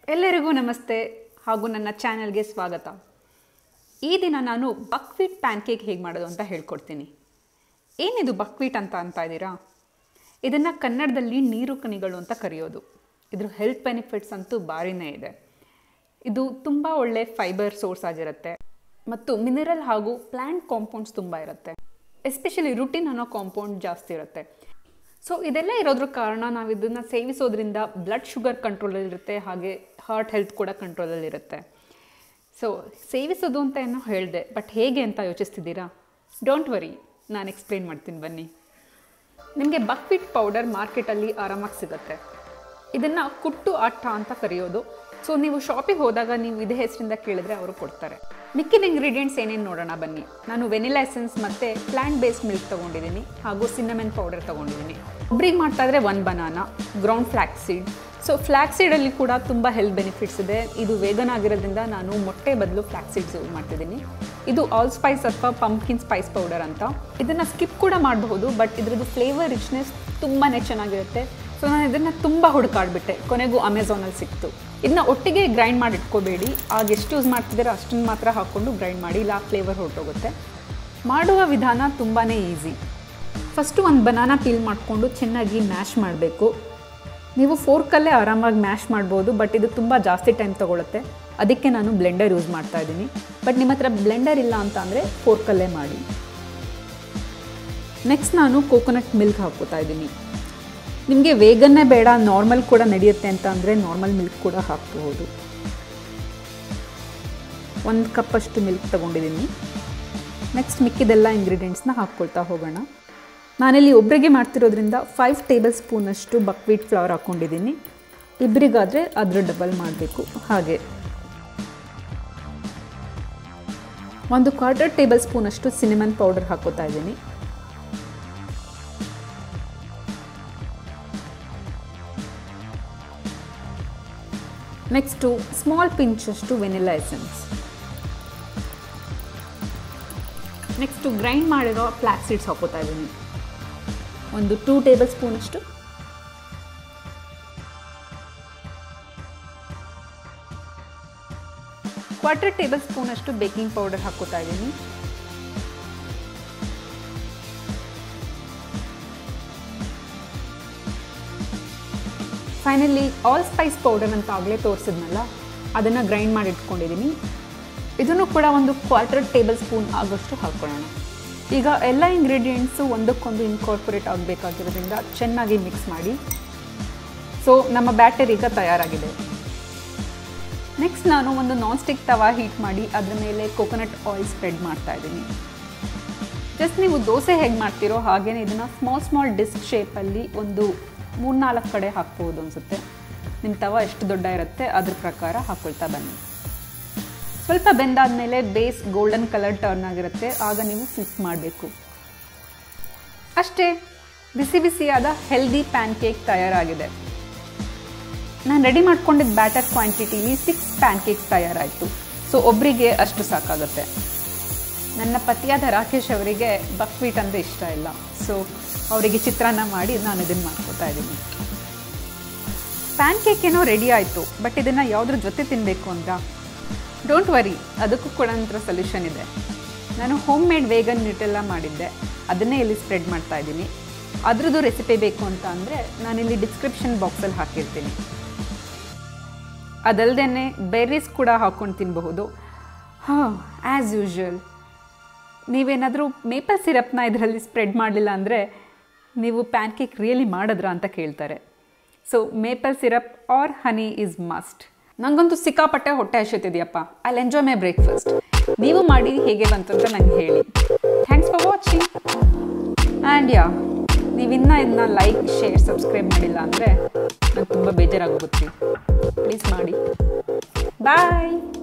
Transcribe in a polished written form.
ಎಲ್ಲರಿಗೂ ನಮಸ್ತೆ ಹಾಗೂ ನನ್ನ ಚಾನೆಲ್ಗೆ ಸ್ವಾಗತ. ಈ ದಿನ ನಾನು ಬಕ್ವೀಟ್ ಪ್ಯಾನ್ಕೇಕ್ ಹೇಗೆ ಮಾಡೋದು ಅಂತ ಹೇಳ್ಕೊಡ್ತೀನಿ. ಏನಿದು ಬಕ್ವೀಟ್ ಅಂತ ಇದ್ದೀರಾ? ಇದನ್ನು ಕನ್ನಡದಲ್ಲಿ ನೀರು ಕಣಿಗಳು ಅಂತ ಕರೆಯೋದು. ಇದ್ರ ಹೆಲ್ತ್ ಬೆನಿಫಿಟ್ಸ್ ಅಂತೂ ಭಾರಿನೇ ಇದೆ. ಇದು ತುಂಬ ಒಳ್ಳೆ ಫೈಬರ್ ಸೋರ್ಸ್ ಆಗಿರುತ್ತೆ ಮತ್ತು ಮಿನರಲ್ ಹಾಗೂ ಪ್ಲ್ಯಾಂಟ್ ಕಾಂಪೌಂಡ್ಸ್ ತುಂಬ ಇರುತ್ತೆ. ಎಸ್ಪೆಷಲಿ ರುಟಿನ್ ಅನ್ನೋ ಕಾಂಪೌಂಡ್ ಜಾಸ್ತಿ ಇರುತ್ತೆ. ಸೊ ಇದೆಲ್ಲ ಇರೋದ್ರ ಕಾರಣ ನಾವು ಇದನ್ನು ಸೇವಿಸೋದ್ರಿಂದ ಬ್ಲಡ್ ಶುಗರ್ ಕಂಟ್ರೋಲಲ್ಲಿರುತ್ತೆ, ಹಾಗೆ ಹಾರ್ಟ್ ಹೆಲ್ತ್ ಕೂಡ ಕಂಟ್ರೋಲಲ್ಲಿರುತ್ತೆ. ಸೊ ಸೇವಿಸೋದು ಅಂತ ಏನೋ ಹೇಳಿದೆ, ಬಟ್ ಹೇಗೆ ಅಂತ ಯೋಚಿಸ್ತಿದ್ದೀರಾ? ಡೋಂಟ್ ವರಿ, ನಾನು ಎಕ್ಸ್ಪ್ಲೇನ್ ಮಾಡ್ತೀನಿ ಬನ್ನಿ. ನಿಮಗೆ ಬಕ್ವೀಟ್ ಪೌಡರ್ ಮಾರ್ಕೆಟಲ್ಲಿ ಆರಾಮಾಗಿ ಸಿಗುತ್ತೆ. ಇದನ್ನು ಕುಟ್ಟು ಆಟ ಅಂತ ಕರೆಯೋದು. ಸೊ ನೀವು ಶಾಪಿಗೆ ಹೋದಾಗ ನೀವು ಇದೇ ಹೆಸರಿಂದ ಕೇಳಿದ್ರೆ ಅವರು ಕೊಡ್ತಾರೆ. ಮಿಕ್ಕಿದ ಇಂಗ್ರೀಡಿಯೆಂಟ್ಸ್ ಏನೇನು ನೋಡೋಣ ಬನ್ನಿ. ನಾನು ವೆನಿಲಾ ಎಸೆನ್ಸ್ ಮತ್ತು ಪ್ಲ್ಯಾಂಟ್ ಬೇಸ್ಡ್ ಮಿಲ್ಕ್ ತೊಗೊಂಡಿದ್ದೀನಿ, ಹಾಗೂ ಸಿನ್ನಮೆನ್ ಪೌಡರ್ ತೊಗೊಂಡಿದ್ದೀನಿ. ಒಬ್ರಿಗೆ ಮಾಡ್ತಾ ಇದ್ರೆ 1 banana, ground flax seed. So flax ಸೀಡಲ್ಲಿ ಕೂಡ ತುಂಬ ಹೆಲ್ತ್ ಬೆನಿಫಿಟ್ಸ್ ಇದೆ. ಇದು ವೇಗನ್ ಆಗಿರೋದ್ರಿಂದ ನಾನು ಮೊಟ್ಟೆ ಬದಲು ಫ್ಲ್ಯಾಕ್ಸ್ ಸೀಡ್ಸ್ ಯೂಸ್ ಮಾಡ್ತಿದ್ದೀನಿ. ಇದು ಆಲ್ ಸ್ಪೈಸ್ ಅಥವಾ ಪಂಪ್ಕಿನ್ ಸ್ಪೈಸ್ ಪೌಡರ್ ಅಂತ. ಇದನ್ನು ಸ್ಕಿಪ್ ಕೂಡ ಮಾಡಬಹುದು, ಬಟ್ ಇದ್ರದ್ದು ಫ್ಲೇವರ್ ರಿಚ್ನೆಸ್ ತುಂಬಾ ಚೆನ್ನಾಗಿರುತ್ತೆ. ಸೊ ನಾನು ಇದನ್ನು ತುಂಬ ಹುಡುಕಾಡ್ಬಿಟ್ಟೆ, ಕೊನೆಗೂ ಅಮೆಝಾನಲ್ಲಿ ಸಿಕ್ತು. ಇದನ್ನ ಒಟ್ಟಿಗೆ ಗ್ರೈಂಡ್ ಮಾಡಿ ಇಟ್ಕೋಬೇಡಿ. ಆಗ ಎಷ್ಟು ಯೂಸ್ ಮಾಡ್ತಿದ್ದೀರೋ ಅಷ್ಟನ್ನು ಮಾತ್ರ ಹಾಕ್ಕೊಂಡು ಗ್ರೈಂಡ್ ಮಾಡಿ, ಇಲ್ಲ ಫ್ಲೇವರ್ ಹೊರಟೋಗುತ್ತೆ. ಮಾಡುವ ವಿಧಾನ ತುಂಬಾ ಈಸಿ. ಫಸ್ಟು ಒಂದು ಬನಾನಾ ಪೀಲ್ ಮಾಡಿಕೊಂಡು ಚೆನ್ನಾಗಿ ಮ್ಯಾಶ್ ಮಾಡಬೇಕು. ನೀವು ಫೋರ್ಕಲ್ಲೇ ಆರಾಮಾಗಿ ಮ್ಯಾಶ್ ಮಾಡ್ಬೋದು, ಬಟ್ ಇದು ತುಂಬ ಜಾಸ್ತಿ ಟೈಮ್ ತೊಗೊಳುತ್ತೆ. ಅದಕ್ಕೆ ನಾನು ಬ್ಲೆಂಡರ್ ಯೂಸ್ ಮಾಡ್ತಾಯಿದ್ದೀನಿ. ಬಟ್ ನಿಮ್ಮ ಹತ್ರ ಬ್ಲೆಂಡರ್ ಇಲ್ಲ ಅಂತ ಅಂದರೆ ಫೋರ್ಕಲ್ಲೇ ಮಾಡಿ. ನೆಕ್ಸ್ಟ್ ನಾನು ಕೋಕೋನಟ್ ಮಿಲ್ಕ್ ಹಾಕ್ಕೋತಾ ಇದ್ದೀನಿ. ನಿಮಗೆ ವೇಗನ್ನೇ ಬೇಡ, ನಾರ್ಮಲ್ ಕೂಡ ನಡೆಯುತ್ತೆ ಅಂತ ಅಂದರೆ ನಾರ್ಮಲ್ ಮಿಲ್ಕ್ ಕೂಡ ಹಾಕ್ಬೋದು. 1 ಕಪ್ಪಷ್ಟು ಮಿಲ್ಕ್ ತೊಗೊಂಡಿದ್ದೀನಿ. ನೆಕ್ಸ್ಟ್ ಮಿಕ್ಕಿದೆಲ್ಲ ಇಂಗ್ರೀಡಿಯೆಂಟ್ಸ್ನ ಹಾಕ್ಕೊಳ್ತಾ ಹೋಗೋಣ. ನಾನಿಲ್ಲಿ ಒಬ್ಬರಿಗೆ ಮಾಡ್ತಿರೋದ್ರಿಂದ 5 ಟೇಬಲ್ ಸ್ಪೂನಷ್ಟು ಬಕ್ವೀಟ್ ಫ್ಲವರ್ ಹಾಕ್ಕೊಂಡಿದ್ದೀನಿ. ಇಬ್ಬರಿಗಾದರೆ ಅದರ ಡಬಲ್ ಮಾಡಬೇಕು. ಹಾಗೆ 1/4 ಟೇಬಲ್ ಸ್ಪೂನಷ್ಟು ಸಿನ್ನಮನ್ ಪೌಡರ್ ಹಾಕ್ಕೋತಾ ಇದ್ದೀನಿ. ನೆಕ್ಸ್ಟು ಸ್ಮಾಲ್ ಪಿಂಚಷ್ಟು ವೆನಿಲಾ ಎಸೆನ್ಸ್. ನೆಕ್ಸ್ಟು ಗ್ರೈಂಡ್ ಮಾಡಿರೋ ಫ್ಲ್ಯಾಕ್ಸ್ ಸೀಡ್ಸ್ ಹಾಕೋತಾ ಇದ್ದೀನಿ. 2 ಟೇಬಲ್ ಸ್ಪೂನಷ್ಟು. ಕ್ವಾರ್ಟರ್ ಟೇಬಲ್ ಸ್ಪೂನಷ್ಟು ಬೇಕಿಂಗ್ ಪೌಡರ್ ಹಾಕೋತಾ ಇದ್ದೀನಿ. ಫೈನಲಿ ಆಲ್ ಸ್ಪೈಸ್ ಪೌಡರ್ ಅಂತ ಆಗಲೇ ತೋರಿಸಿದ್ನಲ್ಲ, ಅದನ್ನು ಗ್ರೈಂಡ್ ಮಾಡಿ ಇಟ್ಕೊಂಡಿದ್ದೀನಿ. ಇದನ್ನು ಕೂಡ 1/4 ಟೇಬಲ್ ಸ್ಪೂನ್ ಆಗೋಷ್ಟು ಹಾಕ್ಕೊಳ್ಳೋಣ. ಈಗ ಎಲ್ಲ ಇಂಗ್ರೀಡಿಯೆಂಟ್ಸು ಒಂದಕ್ಕೊಂದು ಇನ್ಕಾರ್ಪೊರೇಟ್ ಆಗಬೇಕಾಗಿರೋದ್ರಿಂದ ಚೆನ್ನಾಗಿ ಮಿಕ್ಸ್ ಮಾಡಿ. ಸೊ ನಮ್ಮ ಬ್ಯಾಟರ್ ಈಗ ತಯಾರಾಗಿದೆ. ನೆಕ್ಸ್ಟ್ ನಾನು ಒಂದು ನಾನ್ ಸ್ಟಿಕ್ ತವಾ ಹೀಟ್ ಮಾಡಿ ಅದರ ಮೇಲೆ ಕೋಕೋನಟ್ ಆಯಿಲ್ ಸ್ಪ್ರೆಡ್ ಮಾಡ್ತಾ ಇದ್ದೀನಿ. ಜಸ್ಟ್ ನೀವು ದೋಸೆ ಹೇಗೆ ಮಾಡ್ತೀರೋ ಹಾಗೇ ಇದನ್ನು ಸ್ಮಾಲ್ ಡಿಸ್ಕ್ ಶೇಪಲ್ಲಿ 3-4 ಕಡೆ ಹಾಕ್ಬೋದು ಅನಿಸುತ್ತೆ. ನಿಮ್ಮ ತವ ಎಷ್ಟು ದೊಡ್ಡ ಇರುತ್ತೆ ಅದ್ರ ಪ್ರಕಾರ ಹಾಕ್ಕೊಳ್ತಾ ಬನ್ನಿ. ಸ್ವಲ್ಪ ಬೆಂದಾದಮೇಲೆ ಬೇಸ್ ಗೋಲ್ಡನ್ ಕಲರ್ ಟರ್ನ್ ಆಗಿರುತ್ತೆ, ಆಗ ನೀವು ಫ್ಲಿಪ್ ಮಾಡಬೇಕು. ಅಷ್ಟೇ, ಬಿಸಿಯಾದ ಹೆಲ್ದಿ ಪ್ಯಾನ್ ಕೇಕ್ ತಯಾರಾಗಿದೆ. ನಾನು ರೆಡಿ ಮಾಡ್ಕೊಂಡಿದ್ದ ಬ್ಯಾಟರ್ ಕ್ವಾಂಟಿಟಿಲಿ 6 ಪ್ಯಾನ್ ಕೇಕ್ಸ್ ತಯಾರಾಯಿತು. ಸೊ ಒಬ್ಬರಿಗೆ ಅಷ್ಟು ಸಾಕಾಗುತ್ತೆ. ನನ್ನ ಪತಿಯಾದ ರಾಕೇಶ್ ಅವರಿಗೆ ಬಕ್ವೀಟ್ ಅಂದರೆ ಇಷ್ಟ ಇಲ್ಲ. ಸೊ ಅವರಿಗೆ ಚಿತ್ರಾನ್ನ ಮಾಡಿ ನಾನು ಇದನ್ನು ಮಾಡ್ಕೊತಾ ಇದ್ದೀನಿ. ಪ್ಯಾನ್ ಕೇಕ್ ಏನೋ ರೆಡಿ ಆಯಿತು, ಬಟ್ ಇದನ್ನು ಯಾವುದ್ರ ಜೊತೆ ತಿನ್ನಬೇಕು ಅಂತ ಡೋಂಟ್ ವರಿ, ಅದಕ್ಕೂ ಕೂಡ ನಂತರ ಸೊಲ್ಯೂಷನ್ ಇದೆ. ನಾನು ಹೋಮ್ ಮೇಡ್ ವೇಗನ್ ನ್ಯೂಟೆಲ್ಲ ಮಾಡಿದ್ದೆ, ಅದನ್ನೇ ಇಲ್ಲಿ ಸ್ಪ್ರೆಡ್ ಮಾಡ್ತಾ ಇದ್ದೀನಿ. ಅದ್ರದ್ದು ರೆಸಿಪಿ ಬೇಕು ಅಂತ ಅಂದರೆ ನಾನಿಲ್ಲಿ ಡಿಸ್ಕ್ರಿಪ್ಷನ್ ಬಾಕ್ಸಲ್ಲಿ ಹಾಕಿರ್ತೀನಿ. ಅದಲ್ಲದೆ ಬೆರ್ರೀಸ್ ಕೂಡ ಹಾಕ್ಕೊಂಡು ತಿನ್ನಬಹುದು. ಆ್ಯಸ್ ಯೂಶ್ವಲ್ ನೀವೇನಾದರೂ ಮೇಪಲ್ ಸಿರಪ್ನ ಇದರಲ್ಲಿ ಸ್ಪ್ರೆಡ್ ಮಾಡಲಿಲ್ಲ ಅಂದರೆ ನೀವು ಪ್ಯಾನ್ ಕೇಕ್ ರಿಯಲಿ ಮಾಡಿದ್ರಾ ಅಂತ ಕೇಳ್ತಾರೆ. So maple syrup or honey is must. ನನಗಂತೂ ಸಿಕ್ಕಾಪಟ್ಟೆ ಹೊಟ್ಟೆ ಹಸಿತಿದೆಯಪ್ಪ. I will enjoy my breakfast. ನೀವು ಮಾಡಿ ಹೇಗೆ ಬಂತು ಅಂತ ನಂಗೆ ಹೇಳಿ. Thanks for watching. ಆ್ಯಂಡ್ ನೀವಿನ್ನೂ ಇದನ್ನ ಲೈಕ್, ಶೇರ್, ಸಬ್ಸ್ಕ್ರೈಬ್ ಮಾಡಿಲ್ಲ ಅಂದರೆ ನಂಗೆ ತುಂಬ ಬೇಜಾರಾಗೋಗುತ್ತೆ. ಪ್ಲೀಸ್ ಮಾಡಿ. ಬಾಯ್.